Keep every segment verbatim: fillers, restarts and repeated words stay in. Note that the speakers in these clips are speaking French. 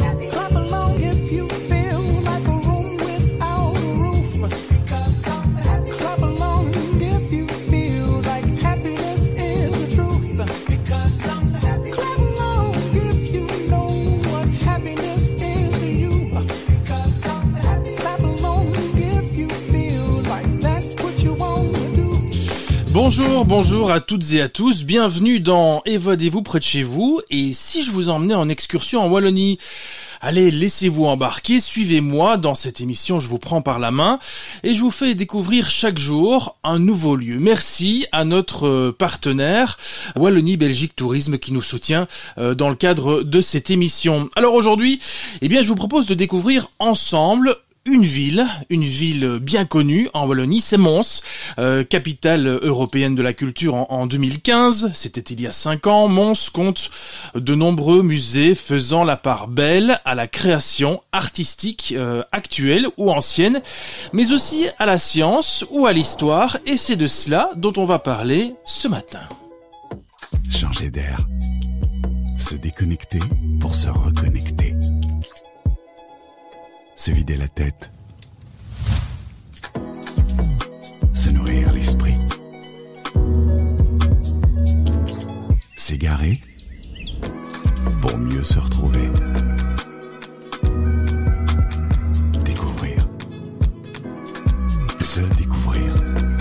Clap along if you feel like a room without a roof. Clap along if you feel like happiness is the truth. Clap along if you know what happiness is to you. Clap along if you feel like that's what you want to do. Bonjour, bonjour à toutes et à tous, bienvenue dans Évadez-vous près de chez vous, et si je vous emmenais en excursion en Wallonie? Allez, laissez-vous embarquer, suivez-moi, dans cette émission je vous prends par la main, et je vous fais découvrir chaque jour un nouveau lieu. Merci à notre partenaire Wallonie Belgique Tourisme qui nous soutient dans le cadre de cette émission. Alors aujourd'hui, eh bien je vous propose de découvrir ensemble une ville, une ville bien connue en Wallonie, c'est Mons, euh, capitale européenne de la culture en, en deux mille quinze, c'était il y a cinq ans. Mons compte de nombreux musées faisant la part belle à la création artistique euh, actuelle ou ancienne, mais aussi à la science ou à l'histoire, et c'est de cela dont on va parler ce matin. Changer d'air, se déconnecter pour se reconnecter. Se vider la tête, se nourrir l'esprit, s'égarer pour mieux se retrouver, découvrir, se découvrir,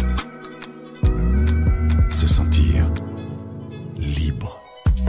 se sentir libre.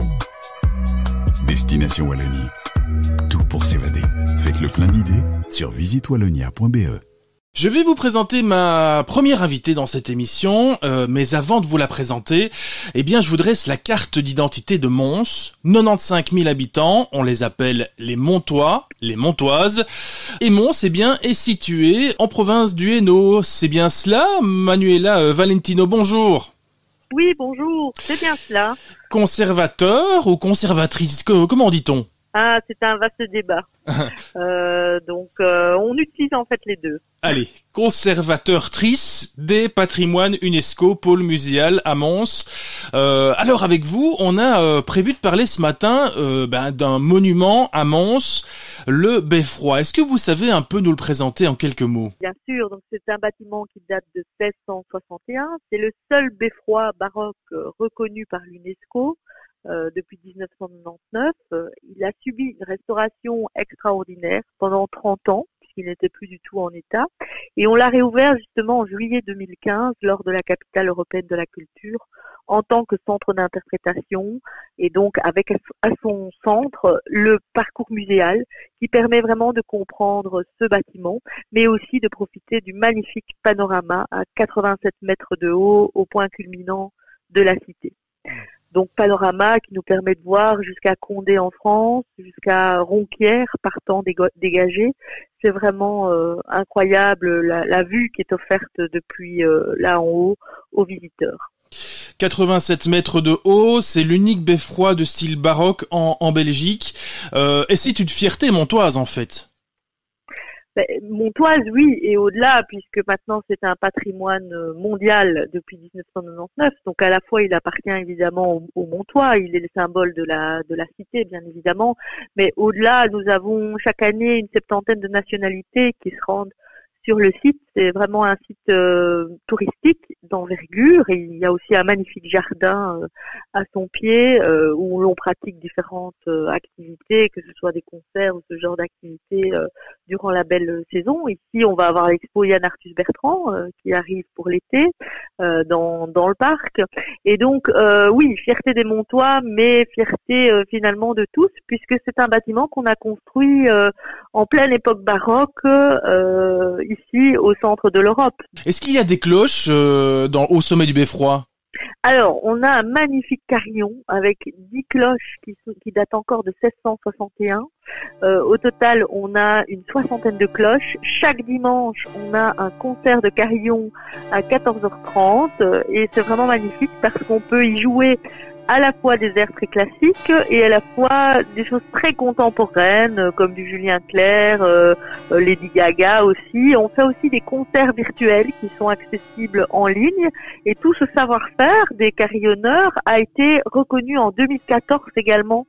Destination Wallonie, tout pour s'évader. Faites le plein d'idées sur visite wallonia point b e. Je vais vous présenter ma première invitée dans cette émission, euh, mais avant de vous la présenter, eh bien je vous dresse la carte d'identité de Mons. quatre-vingt-quinze mille habitants, on les appelle les Montois, les Montoises. Et Mons, eh bien, est situé en province du Hainaut. C'est bien cela, Manuela euh, Valentino, bonjour. Oui, bonjour, c'est bien cela. Conservateur ou conservatrice, comment dit-on ? Ah, c'est un vaste débat. euh, donc, euh, on utilise en fait les deux. Allez, conservateur-trice des patrimoines UNESCO, pôle muséal à Mons. Euh, alors avec vous, on a euh, prévu de parler ce matin euh, ben, d'un monument à Mons, le Beffroi. Est-ce que vous savez un peu nous le présenter en quelques mots ? Bien sûr, donc c'est un bâtiment qui date de seize cent soixante et un. C'est le seul beffroi baroque euh, reconnu par l'UNESCO. Euh, depuis dix-neuf cent quatre-vingt-dix-neuf, euh, il a subi une restauration extraordinaire pendant trente ans, puisqu'il n'était plus du tout en état. Et on l'a réouvert justement en juillet deux mille quinze, lors de la capitale européenne de la culture, en tant que centre d'interprétation, et donc avec à son centre le parcours muséal, qui permet vraiment de comprendre ce bâtiment, mais aussi de profiter du magnifique panorama à quatre-vingt-sept mètres de haut, au point culminant de la cité. Donc panorama qui nous permet de voir jusqu'à Condé en France, jusqu'à Ronquière partant dégagé. C'est vraiment euh, incroyable la, la vue qui est offerte depuis euh, là en haut aux visiteurs. quatre-vingt-sept mètres de haut, c'est l'unique beffroi de style baroque en, en Belgique. Euh, et c'est une fierté montoise en fait. Ben, Montoise, oui, et au-delà, puisque maintenant c'est un patrimoine mondial depuis dix-neuf cent quatre-vingt-dix-neuf. Donc à la fois, il appartient évidemment aux, aux Montois, il est le symbole de la de la cité, bien évidemment. Mais au-delà, nous avons chaque année une septantaine de nationalités qui se rendent sur le site. C'est vraiment un site euh, touristique d'envergure, et il y a aussi un magnifique jardin euh, à son pied euh, où l'on pratique différentes euh, activités, que ce soit des concerts ou ce genre d'activités euh, durant la belle saison. Ici, on va avoir l'expo Yann Arthus Bertrand euh, qui arrive pour l'été euh, dans dans le parc. Et donc, euh, oui, fierté des Montois, mais fierté euh, finalement de tous, puisque c'est un bâtiment qu'on a construit euh, en pleine époque baroque euh, ici au centre de l'Europe. Est-ce qu'il y a des cloches euh, dans, au sommet du beffroi ? Alors, on a un magnifique carillon avec dix cloches qui, qui datent encore de seize cent soixante et un. Euh, au total, on a une soixantaine de cloches. Chaque dimanche, on a un concert de carillon à quatorze heures trente et c'est vraiment magnifique parce qu'on peut y jouer à la fois des airs très classiques et à la fois des choses très contemporaines comme du Julien Clerc, euh, Lady Gaga aussi. On fait aussi des concerts virtuels qui sont accessibles en ligne et tout ce savoir-faire des carillonneurs a été reconnu en deux mille quatorze également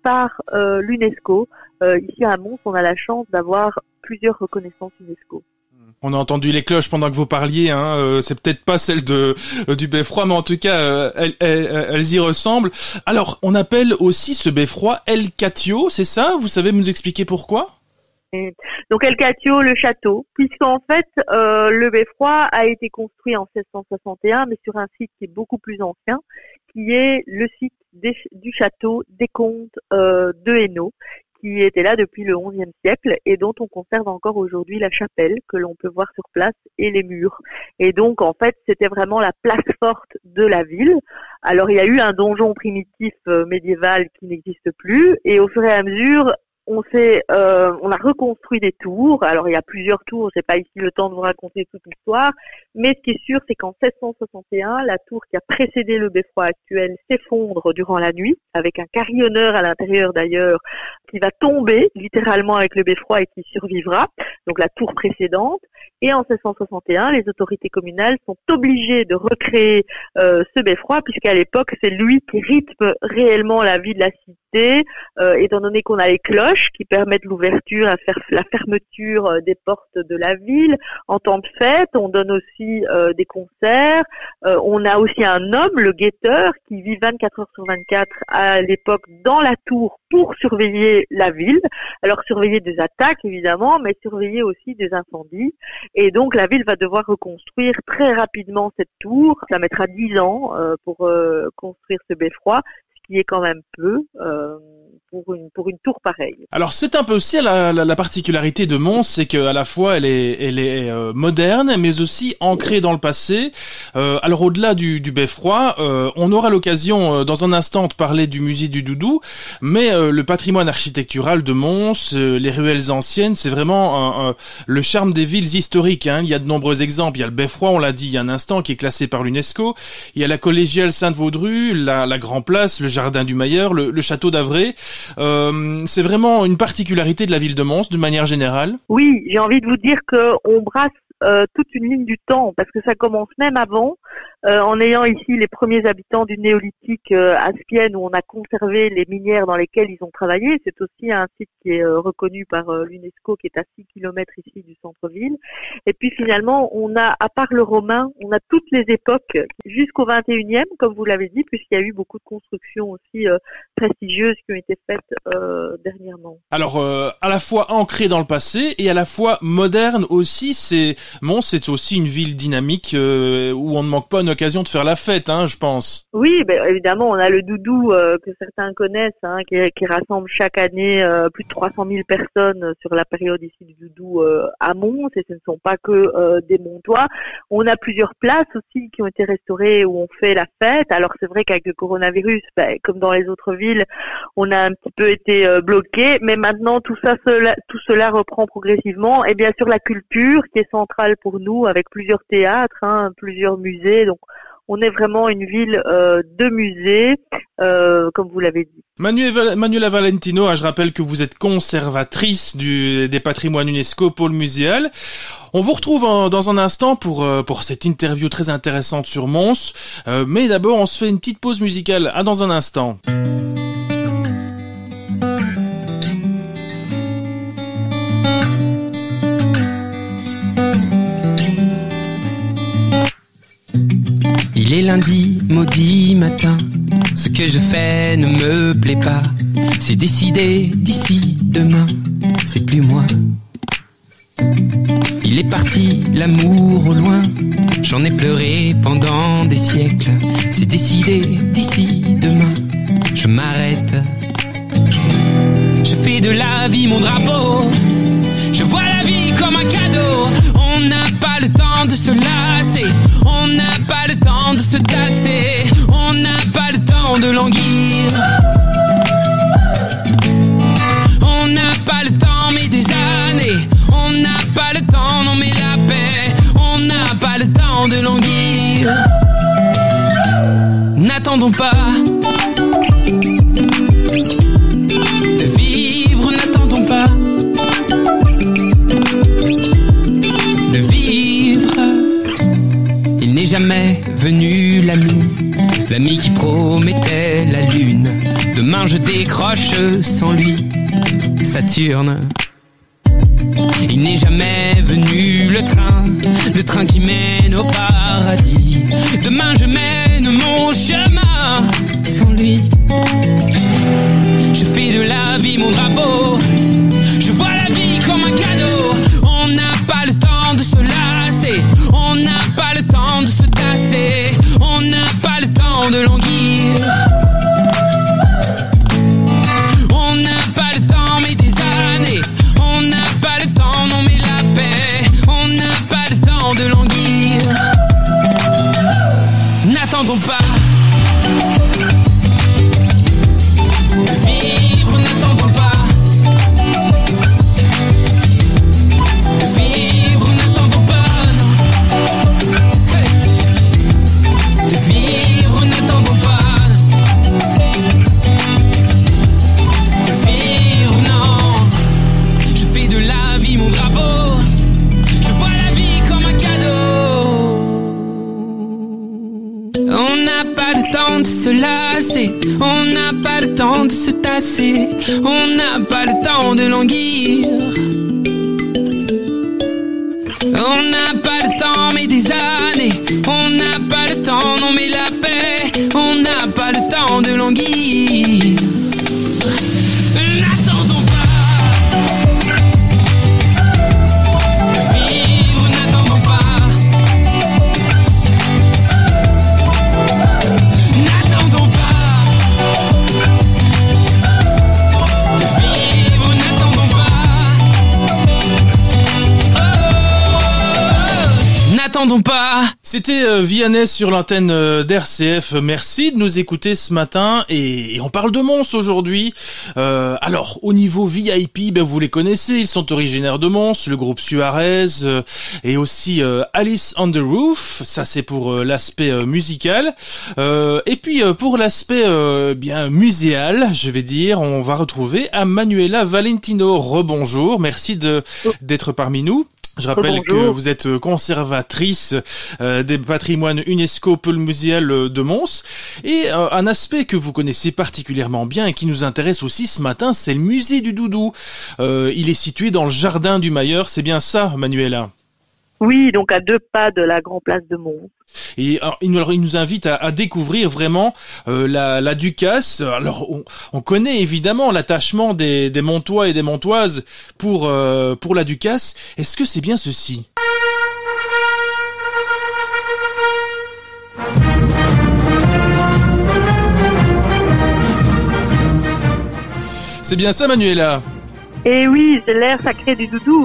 par euh, l'UNESCO. Euh, ici à Mons, on a la chance d'avoir plusieurs reconnaissances UNESCO. On a entendu les cloches pendant que vous parliez, hein. Euh, c'est peut-être pas celle de euh, du beffroi, mais en tout cas, euh, elles, elles, elles y ressemblent. Alors, on appelle aussi ce beffroi El Catio, c'est ça? Vous savez nous expliquer pourquoi? Et donc El Catio, le château, puisqu'en fait, euh, le beffroi a été construit en seize cent soixante et un, mais sur un site qui est beaucoup plus ancien, qui est le site des, du château des comtes euh, de Hainaut, qui était là depuis le onzième siècle et dont on conserve encore aujourd'hui la chapelle que l'on peut voir sur place et les murs. Et donc, en fait, c'était vraiment la place forte de la ville. Alors, il y a eu un donjon primitif euh, médiéval qui n'existe plus et au fur et à mesure, on s'est, euh, on a reconstruit des tours. Alors, il y a plusieurs tours. J'ai pas ici le temps de vous raconter toute l'histoire. Mais ce qui est sûr, c'est qu'en seize cent soixante et un, la tour qui a précédé le beffroi actuel s'effondre durant la nuit, avec un carillonneur à l'intérieur d'ailleurs, qui va tomber littéralement avec le beffroi et qui survivra. Donc, la tour précédente. Et en seize cent soixante et un, les autorités communales sont obligées de recréer euh, ce beffroi, puisqu'à l'époque, c'est lui qui rythme réellement la vie de la cité, euh, étant donné qu'on a les cloches qui permettent l'ouverture, à faire la fermeture euh, des portes de la ville. En temps de fête, on donne aussi euh, des concerts. Euh, on a aussi un homme, le guetteur, qui vit vingt-quatre heures sur vingt-quatre à l'époque dans la tour pour surveiller la ville. Alors surveiller des attaques, évidemment, mais surveiller aussi des incendies. Et donc la ville va devoir reconstruire très rapidement cette tour. Ça mettra dix ans euh, pour euh, construire ce beffroi, ce qui est quand même peu euh, pour une pour une tour pareille. Alors c'est un peu aussi la, la, la particularité de Mons, c'est qu'à la fois elle est elle est euh, moderne, mais aussi ancrée dans le passé. Euh, alors au-delà du, du beffroi, euh, on aura l'occasion euh, dans un instant de parler du musée du Doudou, mais euh, le patrimoine architectural de Mons, euh, les ruelles anciennes, c'est vraiment un, un, le charme des villes historiques. Hein. Il y a de nombreux exemples. Il y a le beffroi, on l'a dit il y a un instant, qui est classé par l'UNESCO. Il y a la collégiale Sainte-Vaudru, la, la Grand Place, le jardin du Mailleur, le, le château d'Avray. Euh, c'est vraiment une particularité de la ville de Mons, de manière générale. Oui, j'ai envie de vous dire qu'on brasse euh, toute une ligne du temps, parce que ça commence même avant, euh, en ayant ici les premiers habitants du néolithique euh, à Spienne, où on a conservé les minières dans lesquelles ils ont travaillé. C'est aussi un site qui est euh, reconnu par euh, l'UNESCO, qui est à six kilomètres ici du centre-ville. Et puis finalement, on a, à part le romain, on a toutes les époques jusqu'au vingt et unième, comme vous l'avez dit, puisqu'il y a eu beaucoup de constructions aussi euh, prestigieuses qui ont été faites euh, dernièrement. Alors, euh, à la fois ancrée dans le passé et à la fois moderne aussi. C'est Mons, c'est aussi une ville dynamique euh, où on ne manque pas une occasion de faire la fête, hein, je pense. Oui, ben, évidemment, on a le Doudou euh, que certains connaissent, hein, qui, qui rassemble chaque année euh, plus de trois cent mille personnes sur la période ici du Doudou euh, à Mons, et ce ne sont pas que euh, des Montois. On a plusieurs places aussi qui ont été restaurées où on fait la fête. Alors c'est vrai qu'avec le coronavirus, ben, comme dans les autres villes, on a un petit peu été euh, bloqué, mais maintenant tout ça, cela, tout cela reprend progressivement. Et bien sûr la culture qui est centrale pour nous, avec plusieurs théâtres, hein, plusieurs musées. Donc on est vraiment une ville euh, de musées, euh, comme vous l'avez dit. Manuela, Manuela Valentino, je rappelle que vous êtes conservatrice du, des patrimoines UNESCO, pôle muséal. On vous retrouve en, dans un instant pour pour cette interview très intéressante sur Mons. Euh, mais d'abord, on se fait une petite pause musicale. À dans un instant. Il est lundi, maudit matin. Ce que je fais ne me plaît pas. C'est décidé d'ici demain. C'est plus moi. Il est parti, l'amour au loin. J'en ai pleuré pendant des siècles. C'est décidé d'ici demain. Je m'arrête. Je fais de la vie mon drapeau. Je vois la vie comme un cadeau. On n'a pas le temps de se lasser. On n'a pas le temps de se tasser. On n'a pas le temps de languir. On n'a pas le temps mais des années. On n'a pas le temps, non mais la paix. On n'a pas le temps de languir. N'attendons pas de vivre, n'attendons pas de vivre. N'est jamais venu l'ami, l'ami qui promettait la lune. Demain je décroche sans lui, Saturne. Il n'est jamais venu le train, le train qui mène au paradis. Demain je mène mon chemin sans lui. Je fais de la vie mon drapeau, je vois la vie comme un cadeau. On n'a pas le temps de se lasser, on n'a pas le temps de se tasser, on n'a pas le temps de languir. On n'a pas le temps mais des années, on n'a pas le temps, non mais la paix, on n'a pas le temps de languir. N'attendons pas de vivre, n'attendons pas de vivre, n'attendons pas, non. Hey. De vivre, n'attendons pas de vivre, non. Je fais de la vie mon drapeau, je vois la vie comme un cadeau. On n'a pas le temps de se lasser, on n'a pas le temps de se tasser, on n'a pas le temps de languir. On n'a pas le temps mais des années, on n'a pas le temps, non mais la paix, on n'a pas le temps de languir. N'attendons pas de vivre, n'attendons pas. N'attendons pas de vivre, n'attendons pas. Oh, n'attendons pas. C'était euh, Vianney sur l'antenne euh, d'R C F. Merci de nous écouter ce matin et, et on parle de Mons aujourd'hui. Euh, alors, au niveau V I P, ben, vous les connaissez, ils sont originaires de Mons, le groupe Suarez euh, et aussi euh, Alice on the Roof. Ça, c'est pour euh, l'aspect euh, musical. Euh, et puis, euh, pour l'aspect euh, bien muséal, je vais dire, on va retrouver à Manuela Valentino. Rebonjour, merci de d'être parmi nous. Je rappelle Bonjour. que vous êtes conservatrice euh, des patrimoines UNESCO Pôle muséal de Mons et euh, un aspect que vous connaissez particulièrement bien et qui nous intéresse aussi ce matin, c'est le musée du Doudou. Euh, il est situé dans le jardin du Mailleur, c'est bien ça, Manuela? Oui, donc à deux pas de la Grand Place de Mons. Et alors, il, nous, alors, il nous invite à, à découvrir vraiment euh, la, la Ducasse. Alors, on, on connaît évidemment l'attachement des, des Montois et des Montoises pour euh, pour la Ducasse. Est-ce que c'est bien ceci? C'est bien ça, Manuela? Et oui, c'est l'air sacré du Doudou.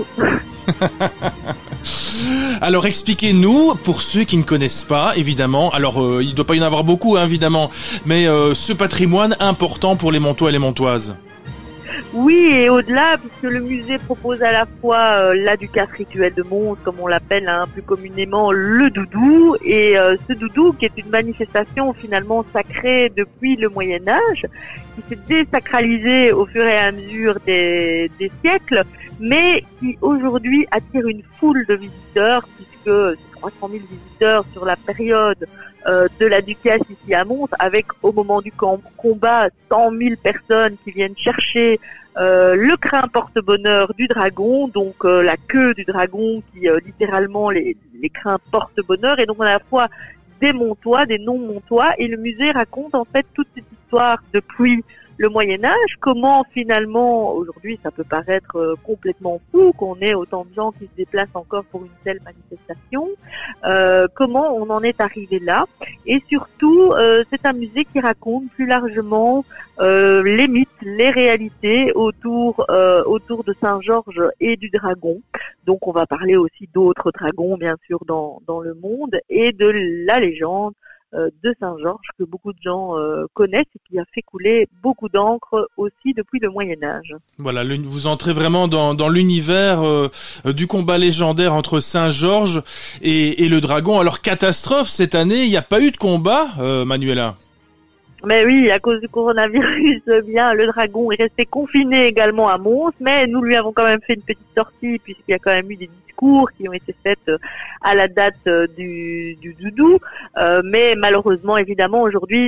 Alors expliquez-nous, pour ceux qui ne connaissent pas, évidemment, alors euh, il ne doit pas y en avoir beaucoup, hein, évidemment, mais euh, ce patrimoine important pour les Montois et les Montoises. Oui, et au-delà, puisque le musée propose à la fois euh, la Ducasse rituelle de Mons, comme on l'appelle hein, plus communément le Doudou, et euh, ce Doudou qui est une manifestation finalement sacrée depuis le Moyen-Âge, qui s'est désacralisée au fur et à mesure des, des siècles, mais qui aujourd'hui attire une foule de visiteurs, puisque c'est trois cent mille visiteurs sur la période euh, de la Ducasse ici à Mons, avec au moment du camp, combat cent mille personnes qui viennent chercher euh, le crin porte-bonheur du dragon, donc euh, la queue du dragon qui euh, littéralement les, les crins porte-bonheur, et donc on a à la fois des Montois, des non-Montois, et le musée raconte en fait toute cette histoire depuis le Moyen-Âge, comment finalement, aujourd'hui ça peut paraître euh, complètement fou qu'on ait autant de gens qui se déplacent encore pour une telle manifestation, euh, comment on en est arrivé là, et surtout euh, c'est un musée qui raconte plus largement euh, les mythes, les réalités autour, euh, autour de Saint-Georges et du dragon. Donc on va parler aussi d'autres dragons bien sûr dans, dans le monde, et de la légende de Saint-Georges que beaucoup de gens euh, connaissent et qui a fait couler beaucoup d'encre aussi depuis le Moyen-Âge. Voilà, le, vous entrez vraiment dans, dans l'univers euh, du combat légendaire entre Saint-Georges et, et le dragon. Alors catastrophe, cette année, il n'y a pas eu de combat, euh, Manuela? Mais oui, à cause du coronavirus, bien, le dragon est resté confiné également à Mons, mais nous lui avons quand même fait une petite sortie puisqu'il y a quand même eu des discours qui ont été faits à la date du, du Doudou. Euh, mais malheureusement, évidemment, aujourd'hui,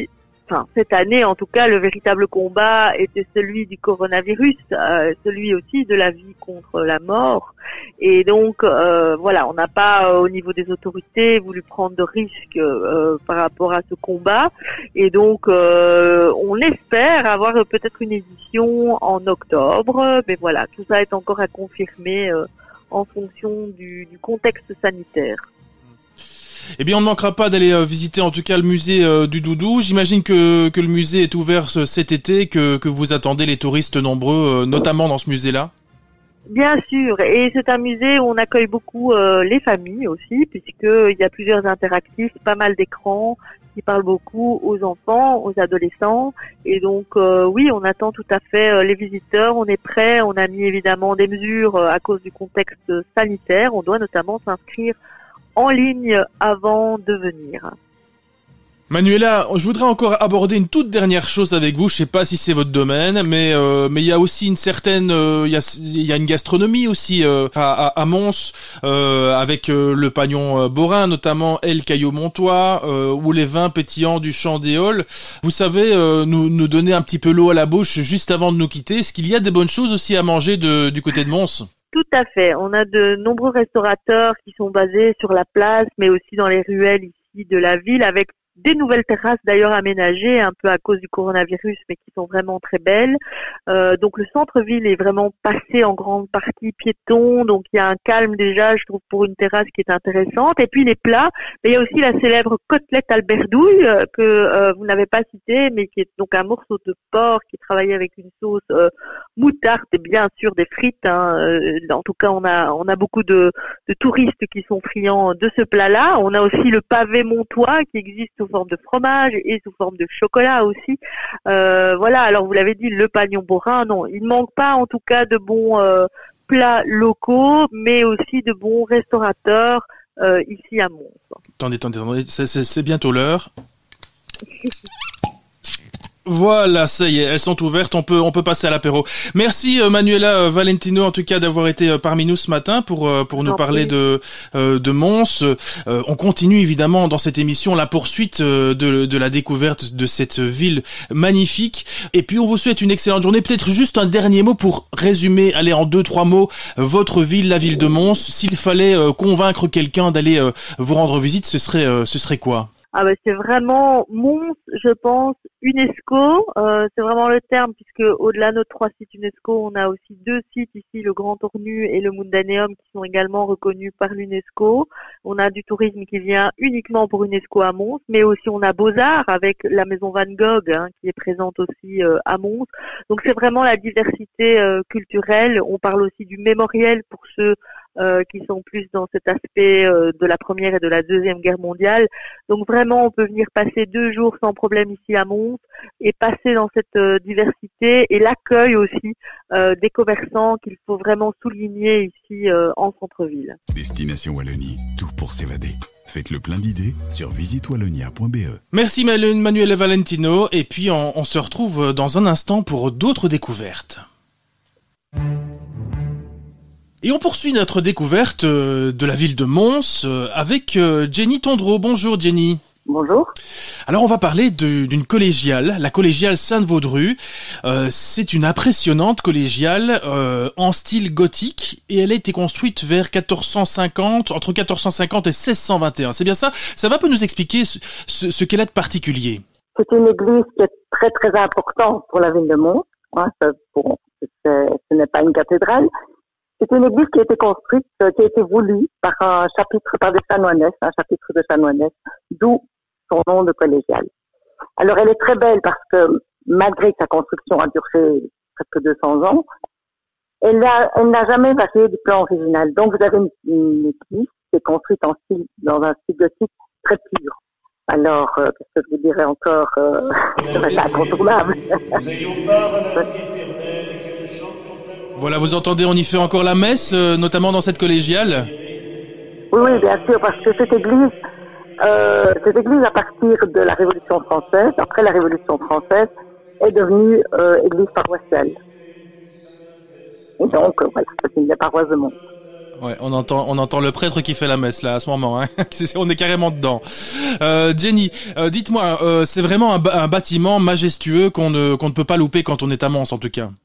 enfin cette année en tout cas, le véritable combat était celui du coronavirus, euh, celui aussi de la vie contre la mort. Et donc euh, voilà, on n'a pas euh, au niveau des autorités voulu prendre de risques euh, par rapport à ce combat. Et donc euh, on espère avoir euh, peut-être une édition en octobre. Mais voilà, tout ça est encore à confirmer euh, en fonction du, du contexte sanitaire. Eh bien, on ne manquera pas d'aller euh, visiter en tout cas le musée euh, du Doudou. J'imagine que, que le musée est ouvert ce, cet été, que, que vous attendez les touristes nombreux, euh, notamment dans ce musée-là. Bien sûr, et c'est un musée où on accueille beaucoup euh, les familles aussi, puisqu'il y a plusieurs interactifs, pas mal d'écrans qui parlent beaucoup aux enfants, aux adolescents. Et donc euh, oui, on attend tout à fait euh, les visiteurs, on est prêt, on a mis évidemment des mesures euh, à cause du contexte sanitaire. On doit notamment s'inscrire en ligne avant de venir. Manuela, je voudrais encore aborder une toute dernière chose avec vous. Je sais pas si c'est votre domaine, mais euh, mais il y a aussi une certaine, euh, il y a il y a une gastronomie aussi euh, à, à, à Mons euh, avec euh, le pagnon euh, borin, notamment El Caillou Montois euh, ou les vins pétillants du Champ d'Éole. Vous savez euh, nous nous donner un petit peu l'eau à la bouche juste avant de nous quitter. Est-ce qu'il y a des bonnes choses aussi à manger de du côté de Mons? Tout à fait. On a de nombreux restaurateurs qui sont basés sur la place, mais aussi dans les ruelles ici de la ville, avec des nouvelles terrasses d'ailleurs aménagées un peu à cause du coronavirus, mais qui sont vraiment très belles. Euh, donc le centre-ville est vraiment passé en grande partie piéton, donc il y a un calme déjà, je trouve, pour une terrasse qui est intéressante. Et puis les plats, mais il y a aussi la célèbre côtelette alberdouille euh, que euh, vous n'avez pas citée, mais qui est donc un morceau de porc qui est travaillé avec une sauce euh, moutarde et bien sûr des frites. Hein. Euh, en tout cas, on a on a beaucoup de, de touristes qui sont friands de ce plat-là. On a aussi le pavé montois qui existe sous forme de fromage et sous forme de chocolat aussi. Euh, voilà, alors vous l'avez dit, le pagnon borin, non, il ne manque pas en tout cas de bons euh, plats locaux, mais aussi de bons restaurateurs euh, ici à Mons. Attendez, attendez, attendez, c'est, c'est, c'est bientôt l'heure. Voilà, ça y est, elles sont ouvertes, on peut on peut passer à l'apéro. Merci euh, Manuela euh, Valentino en tout cas d'avoir été euh, parmi nous ce matin pour euh, pour nous parler de euh, de Mons. Euh, on continue évidemment dans cette émission la poursuite euh, de de la découverte de cette ville magnifique. Et puis on vous souhaite une excellente journée. Peut-être juste un dernier mot pour résumer, aller en deux trois mots votre ville, la ville de Mons. S'il fallait euh, convaincre quelqu'un d'aller euh, vous rendre visite, ce serait euh, ce serait quoi? Ah bah c'est vraiment Mons, je pense, UNESCO, euh, c'est vraiment le terme, puisque au-delà de nos trois sites UNESCO, on a aussi deux sites ici, le Grand Ornu et le Mundaneum, qui sont également reconnus par l'UNESCO. On a du tourisme qui vient uniquement pour UNESCO à Mons, mais aussi on a Beaux-Arts avec la maison Van Gogh, hein, qui est présente aussi euh, à Mons. Donc c'est vraiment la diversité euh, culturelle. On parle aussi du mémoriel pour ceux Euh, qui sont plus dans cet aspect euh, de la Première et de la Deuxième Guerre mondiale. Donc vraiment, on peut venir passer deux jours sans problème ici à Mons et passer dans cette euh, diversité et l'accueil aussi euh, des commerçants qu'il faut vraiment souligner ici euh, en centre-ville. Destination Wallonie, tout pour s'évader. Faites le plein d'idées sur visite wallonia point b e. Merci Manuela Valentino et puis on, on se retrouve dans un instant pour d'autres découvertes. Et on poursuit notre découverte de la ville de Mons avec Jenny Tondreau. Bonjour Jenny. Bonjour. Alors on va parler de, d'une collégiale, la collégiale Sainte-Vaudrue. Euh, c'est une impressionnante collégiale euh, en style gothique et elle a été construite vers quatorze cent cinquante, entre quatorze cent cinquante et seize cent vingt et un. C'est bien ça? Ça va un peu nous expliquer ce, ce, ce qu'elle a de particulier? C'est une église qui est très très importante pour la ville de Mons. Hein, ça, bon, c'est, ce n'est pas une cathédrale. C'est une église qui a été construite, qui a été voulue par un chapitre, par des chanoinesses, un chapitre de chanoinesses, d'où son nom de collégiale. Alors elle est très belle parce que malgré que sa construction a duré presque deux cents ans, elle, a, elle n'a jamais varié du plan original. Donc vous avez une, une église qui est construite en style, dans un style gothique très pur. Alors, euh, qu'est-ce que je vous dirais encore euh, c'est incontournable. Voilà, vous entendez, on y fait encore la messe, euh, notamment dans cette collégiale? Oui, oui, bien sûr, parce que cette église, euh, cette église à partir de la Révolution française, après la Révolution française, est devenue euh, église paroissiale. Et donc, euh, voilà, c'est une des paroisses de Mons. Ouais, on entend, on entend le prêtre qui fait la messe là à ce moment. Hein. On est carrément dedans. Euh, Jenny, euh, dites-moi, euh, c'est vraiment un, un bâtiment majestueux qu'on ne, qu'on ne peut pas louper quand on est à Mons en tout cas.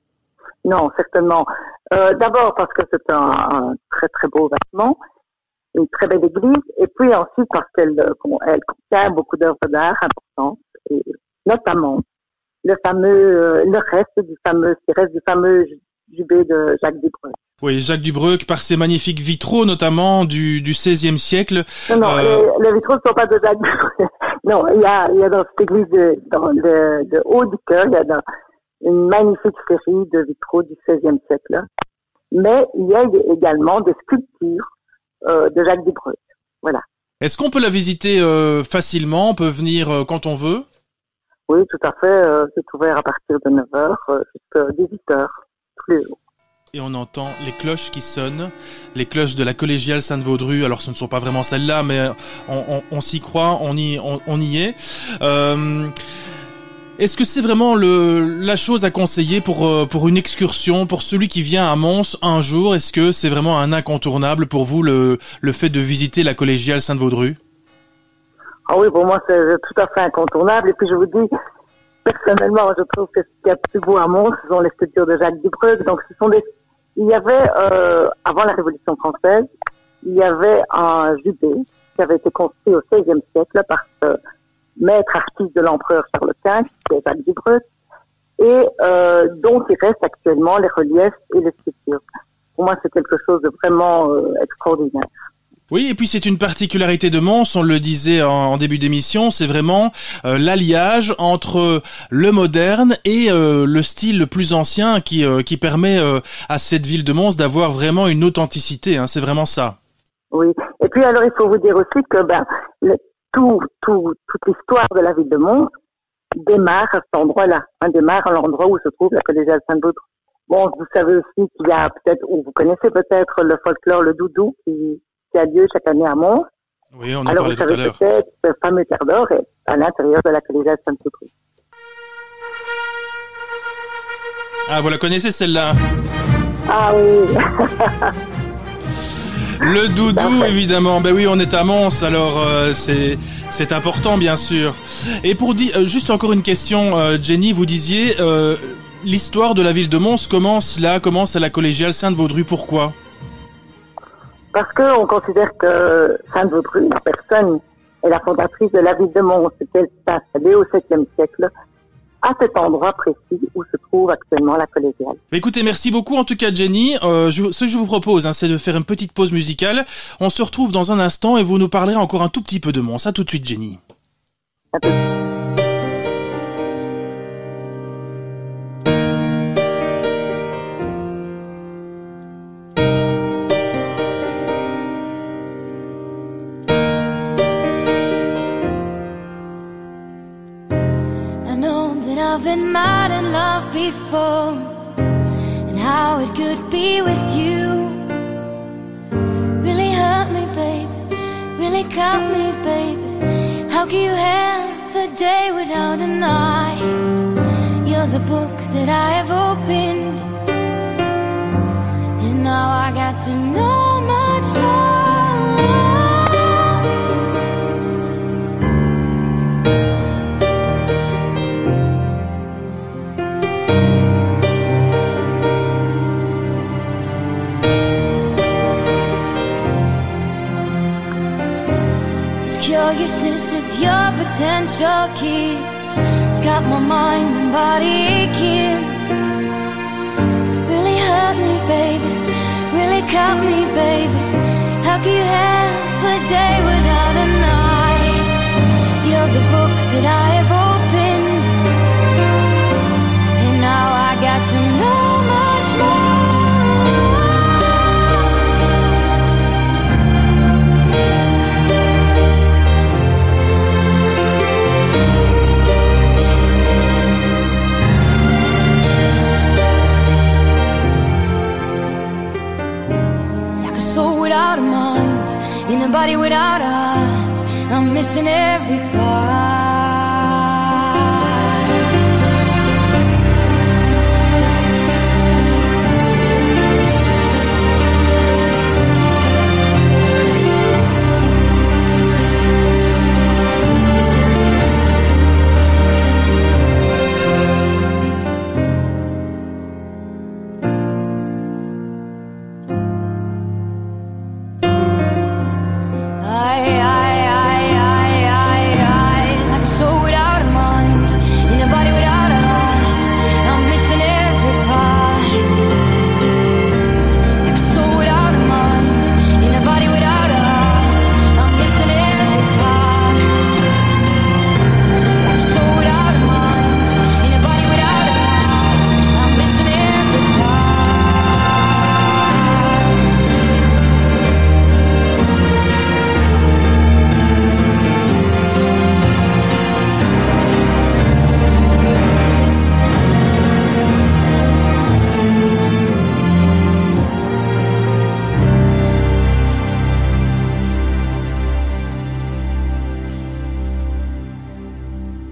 Non, certainement. Euh, d'abord parce que c'est un, un très très beau bâtiment, une très belle église, et puis ensuite parce qu'elle elle contient beaucoup d'œuvres d'art importantes, et notamment le fameux, le reste du fameux, ce qui reste du fameux jubé de Jacques Dubreuil. Oui, Jacques Dubreuil, par ses magnifiques vitraux, notamment du, du seizième siècle. Non, non, euh... les, les vitraux ne sont pas de Jacques Dubreuil. Non, il y a, il y a dans cette église de, dans le, de haut du cœur, il y a dans, une magnifique série de vitraux du seizième siècle. Mais il y a également des sculptures euh, de Jacques Dubreuil. Voilà. Est-ce qu'on peut la visiter euh, facilement? On peut venir euh, quand on veut? Oui, tout à fait. Euh, c'est ouvert à partir de neuf heures euh, jusqu'à dix-huit heures tous les jours. Et on entend les cloches qui sonnent, les cloches de la collégiale Sainte-Vaudrue. Alors ce ne sont pas vraiment celles-là, mais on, on, on s'y croit, on y, on, on y est. Euh, est-ce que c'est vraiment le, la chose à conseiller pour, pour une excursion, pour celui qui vient à Mons un jour? Est-ce que c'est vraiment un incontournable pour vous, le, le fait de visiter la collégiale Sainte-Vaudrue? Ah oui, pour moi c'est tout à fait incontournable. Et puis je vous dis, personnellement, je trouve que ce qu'il y a de plus beau à Mons, ce sont les sculptures de Jacques Dubreuil. Donc ce sont des Il y avait, euh, avant la Révolution française, il y avait un jubé qui avait été construit au seizième siècle par ce maître artiste de l'empereur Charles quinze, qui est Jacques Dubreuil, et euh, dont il reste actuellement les reliefs et les sculptures. Pour moi, c'est quelque chose de vraiment euh, extraordinaire. Oui, et puis c'est une particularité de Mons, on le disait en, en début d'émission, c'est vraiment euh, l'alliage entre le moderne et euh, le style le plus ancien qui euh, qui permet euh, à cette ville de Mons d'avoir vraiment une authenticité, hein, c'est vraiment ça. Oui, et puis alors il faut vous dire aussi que ben le, tout tout toute l'histoire de la ville de Mons démarre à cet endroit-là, hein, démarre à l'endroit où se trouve la collégiale Sainte-Vaudrue. Bon, vous savez aussi qu'il y a peut-être, ou vous connaissez peut-être le folklore, le doudou qui qui a lieu chaque année à Mons. Oui, on en Alors, parlait vous tout à savez l'heure. peut-être, ce fameux quart d'heure est à l'intérieur de la collégiale Sainte-Vaudrue. Ah, vous la connaissez celle-là? Ah oui. Le doudou, évidemment. Ben oui, on est à Mons, alors euh, c'est c'est important, bien sûr. Et pour dire, euh, juste encore une question, euh, Jenny, vous disiez, euh, l'histoire de la ville de Mons commence là, commence à la collégiale Sainte-Vaudrue. Pourquoi? Parce qu'on considère que Sainte-Vaudrue, la personne, est la fondatrice de la ville de Mons, qu'elle s'est installée au septième siècle, à cet endroit précis où se trouve actuellement la collégiale. Écoutez, merci beaucoup en tout cas Jenny. Euh, je, ce que je vous propose, hein, c'est de faire une petite pause musicale. On se retrouve dans un instant et vous nous parlerez encore un tout petit peu de Mons. À tout de suite Jenny. À tout de suite. I've been mad in love before, and how it could be with you really hurt me, baby, really cut me, baby. How can you have a day without a night? You're the book that I have opened, and now I got to know much more. Curiousness of your potential keys, it's got my mind and body aching. Really hurt me, baby, really cut me, baby. How can you have a day without a night? You're the book that I have opened, and now I got to know much more. Without a mind, in a body without eyes, I'm missing every part.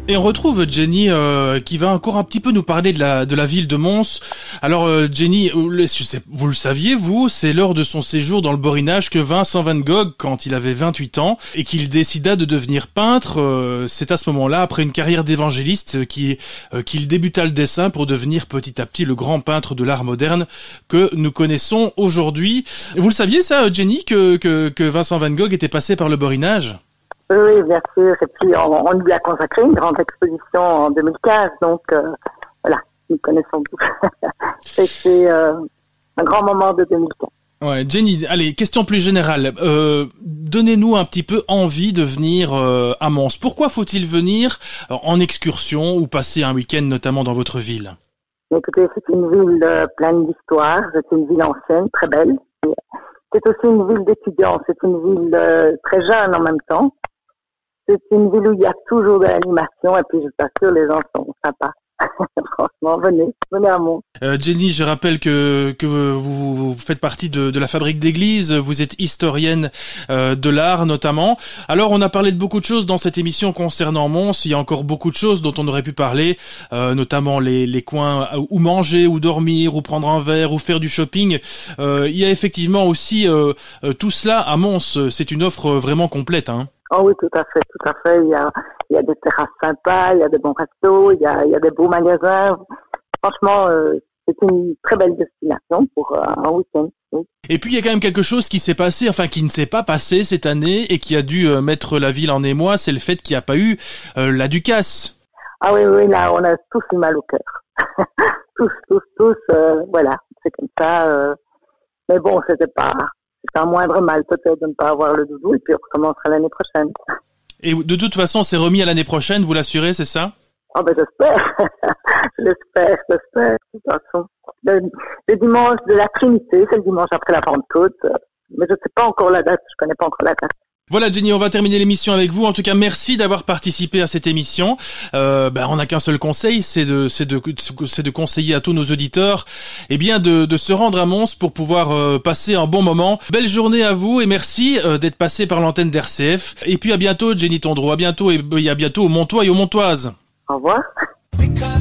Et on retrouve Jenny euh, qui va encore un petit peu nous parler de la de la ville de Mons. Alors euh, Jenny, je sais, vous le saviez vous, c'est lors de son séjour dans le Borinage que Vincent van Gogh, quand il avait vingt-huit ans et qu'il décida de devenir peintre, euh, c'est à ce moment-là, après une carrière d'évangéliste, qui euh, qu'il débuta le dessin pour devenir petit à petit le grand peintre de l'art moderne que nous connaissons aujourd'hui. Vous le saviez ça, Jenny, que que, que Vincent van Gogh était passé par le Borinage? Oui, bien sûr. Et puis, on, on lui a consacré une grande exposition en deux mille quinze. Donc, euh, voilà, nous connaissons tous. C'était euh, un grand moment de deux mille quinze. Ouais, Jenny, allez, question plus générale. Euh, donnez-nous un petit peu envie de venir euh, à Mons. Pourquoi faut-il venir en excursion ou passer un week-end notamment dans votre ville? Écoutez, c'est une ville euh, pleine d'histoire. C'est une ville ancienne, très belle. C'est aussi une ville d'étudiants. C'est une ville euh, très jeune en même temps. C'est une ville où il y a toujours de l'animation et puis je t'assure, les gens sont sympas. Franchement, venez, venez à Mons. Euh, Jenny, je rappelle que que vous, vous faites partie de, de la Fabrique d'Église, vous êtes historienne euh, de l'art notamment. Alors, on a parlé de beaucoup de choses dans cette émission concernant Mons. Il y a encore beaucoup de choses dont on aurait pu parler, euh, notamment les, les coins où manger, où dormir, où prendre un verre, où faire du shopping. Euh, il y a effectivement aussi euh, tout cela à Mons. C'est une offre vraiment complète, hein. Oh oui, tout à fait, tout à fait. Il y a, il y a des terrasses sympas, il y a des bons restos, il y a, il y a des beaux magasins. Franchement, euh, c'est une très belle destination pour euh, un week-end. Oui. Et puis il y a quand même quelque chose qui s'est passé, enfin qui ne s'est pas passé cette année et qui a dû euh, mettre la ville en émoi, c'est le fait qu'il n'y a pas eu euh, la Ducasse. Ah oui, oui, là, on a tous eu mal au cœur. tous, tous, tous, euh, voilà, c'est comme ça. Euh... Mais bon, c'était pas... C'est un moindre mal peut-être de ne pas avoir le doudou et puis on recommencera l'année prochaine. Et de toute façon, c'est remis à l'année prochaine, vous l'assurez, c'est ça? Ah ben j'espère, j'espère, j'espère, de toute façon. Le, le dimanche de la Trinité, c'est le dimanche après la Pentecôte, mais je ne sais pas encore la date, je connais pas encore la date. Voilà Jenny, on va terminer l'émission avec vous. En tout cas, merci d'avoir participé à cette émission. Euh, ben, on n'a qu'un seul conseil, c'est de, c'est de, c'est de conseiller à tous nos auditeurs, eh bien, de, de se rendre à Mons pour pouvoir euh, passer un bon moment. Belle journée à vous et merci euh, d'être passé par l'antenne d'R C F. Et puis à bientôt, Jenny Tondreau. À bientôt et, et à bientôt au Montois et aux Montoises. Au revoir. Because